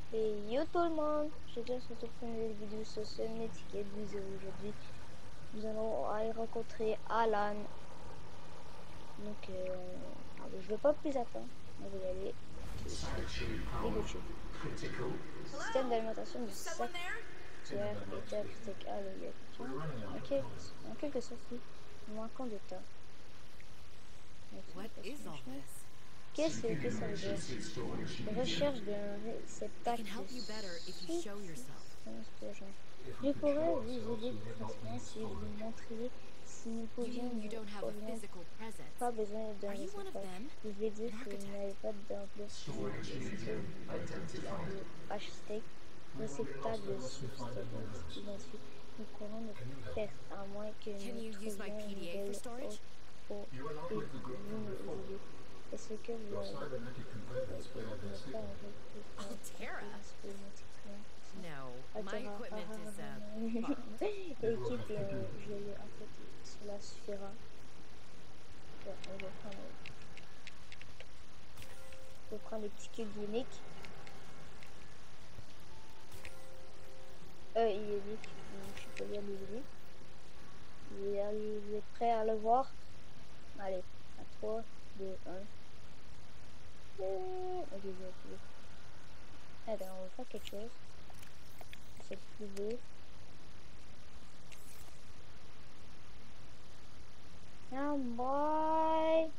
Et yo tout le monde, je te retrouve pour une nouvelle vidéo sur ce Mythic aujourd'hui. Nous allons aller rencontrer Alan. Donc, allez, je ne vais pas plus attendre. On va y aller tout de suite. Et go shoot. Le système d'alimentation du sanctuaire était critique. Allez, il y a quelqu'un. Ok, en quelque sorte, oui. Nous manquons de temps. What is all this? Qu'est-ce que ça veut dire? Recherche d'un I réceptacle can de help you better if you show yourself. substance urgente. Je pourrais vous aider concrètement si vous montriez si nous You pouvions mean you nous don't have a pourrions physical presence? pas besoin d'un Are you one of réceptacle. them? Vous voulez dire An que vous architect? n'avez pas d'enveloppe architecte, réceptacle de substance identifié. Nous courons de perte à moins que Can nous you use my trouvions une PDA for nouvelle storage? hôte pour et vous nous aider. Est-ce que vous avez pas un Altera? No, my Altera, equipment is borrowed. équipe, je l'ai en fait, cela suffira. Ouais, je vais prendre les petits cubes uniques. Il est dit, je sais pas lire les idées. Vous êtes prêts à le voir? Allez, à 3, 2, 1. Ok, j'ai activé. Attends, on va faire quelque chose. C'est plus beau. Oh boy!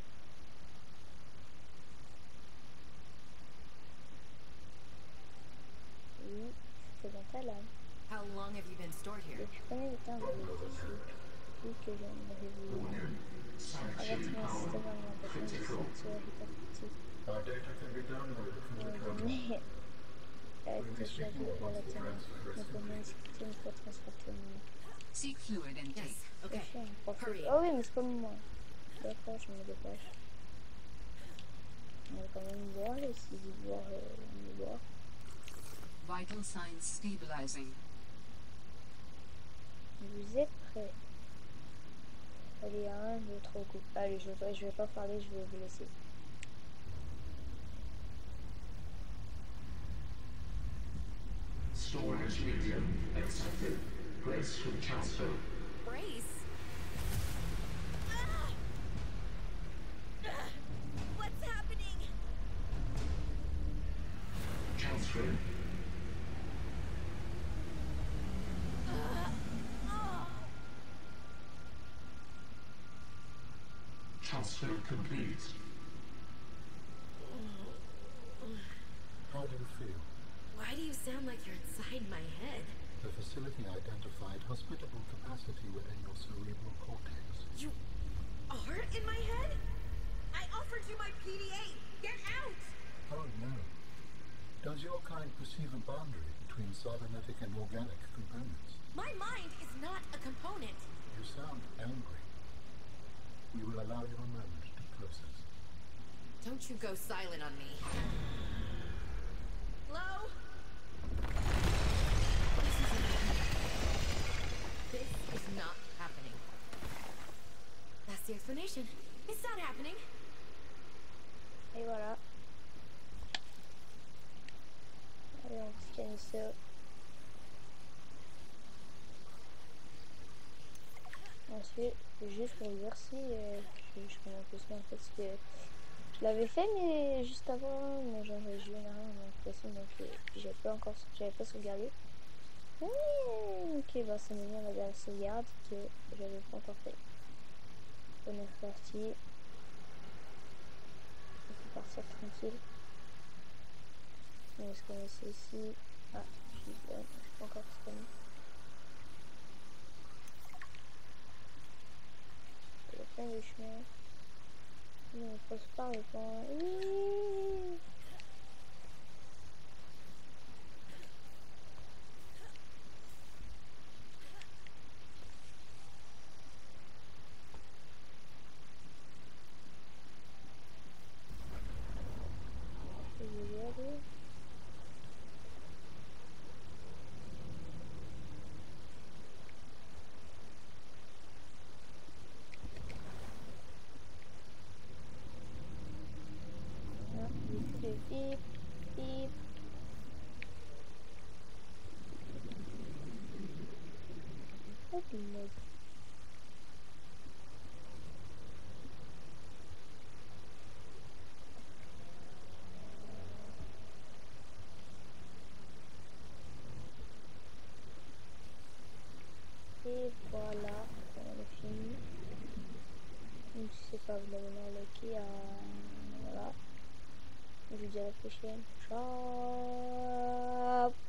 Oui, je présente à l'âme. How long have you been stored here? Depuis combien de temps vous êtes ici? Vu que j'aimerais vous avertir un système d'alimentation du sanctuaire est affecté. Our data can be downloaded from the terminal. Télécharger relativement. Nous pouvons discuter une fois transporté au monde. Seek fluid intake. Yes, okay. Hurry. Oh oui, mais c'est pas moi. D'accord, je me dépêche. On va quand même voir, essayer de voir, on va voir. Vital signs stabilizing. Vous êtes prêts? Allez, 1, 2, 3, go. Allez, je vais pas parler, je vais vous laisser. Storage medium accepted. Brace for transfer. Brace? What's happening? Transfer. Transfer complete. How do you feel? Why do you sound like you're inside my head? The facility identified hospitable capacity within your cerebral cortex. You are in my head? I offered you my PDA! Get out! Oh no. Does your kind perceive a boundary between cybernetic and organic components? My mind is not a component. You sound angry. We will allow you a moment to process. Don't you go silent on me. Hello? This is not happening. That's the explanation. It's not happening. Et voilà. Allez, on scanne ça. Ensuite, juste pour dire si je connais un peu ça en fait, parce que je l'avais fait mais juste avant, mais genre j'ai eu une erreur dans l'application donc j'avais pas sauvegardé. Ok, bah c'est mignon, on va dire la sauvegarde que j'avais pas encore fait. On est reparti. On peut partir tranquille. On va se commencer ici. Ah, je suis pas encore disponible. Il y a plein de chemins. Mais on passe par le temps. Oui. Je vais y aller. Ah, il y a plus de mode. Et voilà, on a fini. Donc si c'est pas, vous l'avez mis à liker. Voilà. Je vous dis à la prochaine. Ciao.